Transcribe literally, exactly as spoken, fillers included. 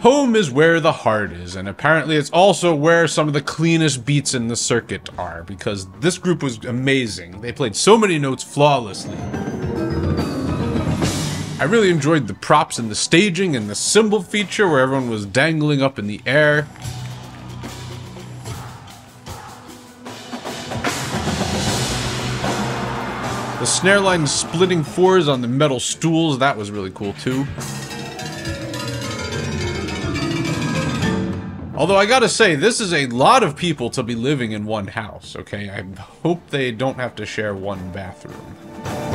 home is where the heart is, and apparently it's also where some of the cleanest beats in the circuit are, because this group was amazing. They played so many notes flawlessly. I really enjoyed the props and the staging and the cymbal feature where everyone was dangling up in the air. The snare line splitting fours on the metal stools, that was really cool too. Although I gotta say, this is a lot of people to be living in one house, okay? I hope they don't have to share one bathroom.